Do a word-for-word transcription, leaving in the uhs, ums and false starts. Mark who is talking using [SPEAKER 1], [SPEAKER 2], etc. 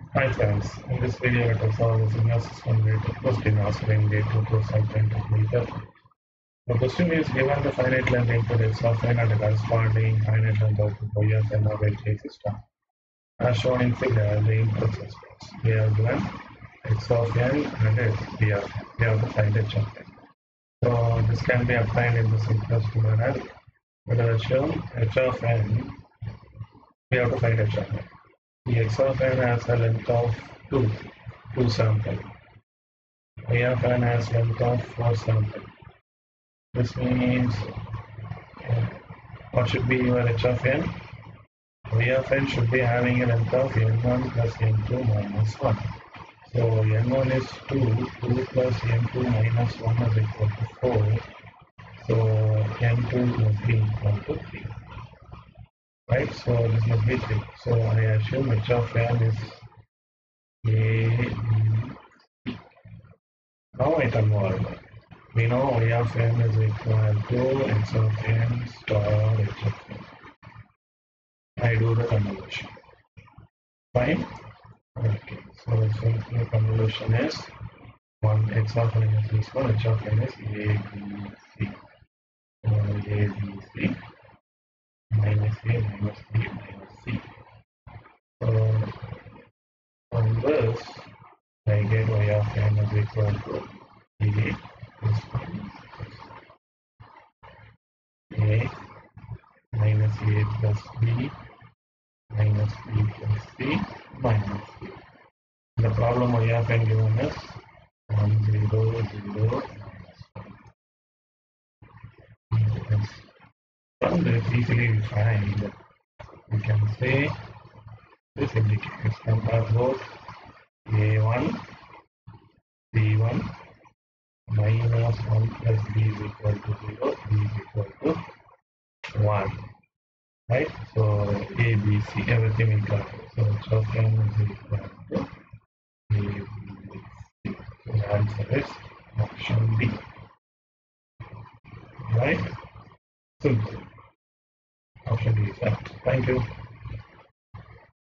[SPEAKER 1] Hi friends, in this video let us solve the signal system related question asking data to subtend meter. The question is given the finite length input x of n and the corresponding finite length output y of n of a system. As shown in figure, the input response. We have given x of n and x p of n. We have to find h of n. So this can be obtained in the simplest manner. Let us assume h of n. We have to find h of n. The x of n has a length of two, two sample. Y of n has length of four sample. This means uh, what should be your h of n? Y of n should be having a length of n one plus n two minus one. So n one is two, two plus n two minus one is equal to four. So n two must be equal to three. Right? So this must be three. So I assume h of n is a. Now I convert. We know y of n is equal to x of n star h of n. I do the convolution. Fine? Okay. So the convolution is one x of n is this one, h of n is a, b, c. So a, b, c minus a minus b minus c. So from this I get y of n is equal to a plus a minus a plus b minus b plus c minus c. The problem y of n given is one, zero, zero, minus one. From this easily we find, we can say this indicates compare both a one, b one minus one plus b is equal to zero, b is equal to one. Right? So a, b, c, everything equal. So h of n is equal to a, b, c. So the answer is option B. Right? Simple. Option B is right. Thank you.